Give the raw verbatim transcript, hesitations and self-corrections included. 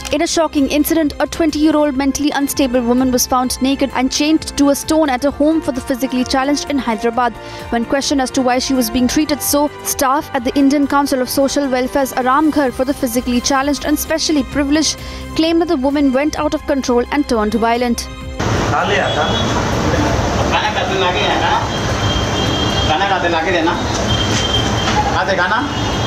In a shocking incident, a twenty-year-old mentally unstable woman was found naked and chained to a stone at a home for the physically challenged in Hyderabad. When questioned as to why she was being treated so, staff at the Indian Council of Social Welfare's Aram Ghar for the physically challenged and specially privileged claimed that the woman went out of control and turned violent. खाना खाते लाके देना खाते खाना